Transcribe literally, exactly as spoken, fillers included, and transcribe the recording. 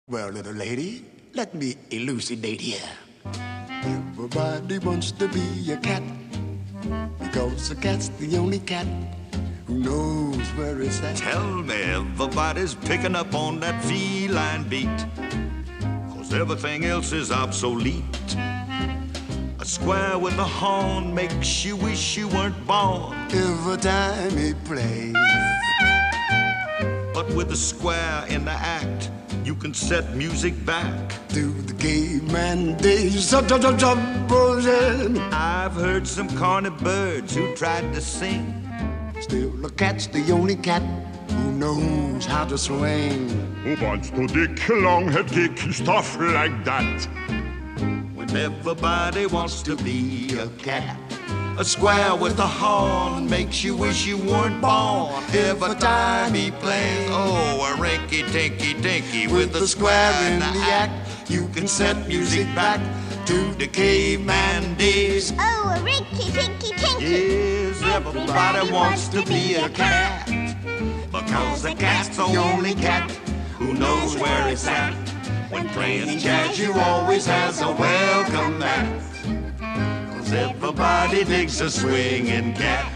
Well, little lady, let me elucidate here. Everybody wants to be a cat, because a cat's the only cat who knows where it's at. Tell me everybody's picking up on that feline beat, 'cause everything else is obsolete. A square with a horn makes you wish you weren't born Every time he plays. But with a square in the act, you can set music back to the caveman days. I've heard some corny birds who tried to sing. Still, the cat's the only cat who knows how to swing. Who wants to dick, long-head kick, stuff like that? When everybody wants to be a cat, a square with a horn makes you wish you weren't born every time he plays. Oh, a rinky-tinky-tinky with, with a square in the act. You can set music back to the caveman days. Oh, a rinky-tinky-tinky. Yes, everybody wants to be a cat, because the cat's the only cat who knows where it's at. When playing jazz, you always has a welcome mat, 'cause everybody digs a swinging cat.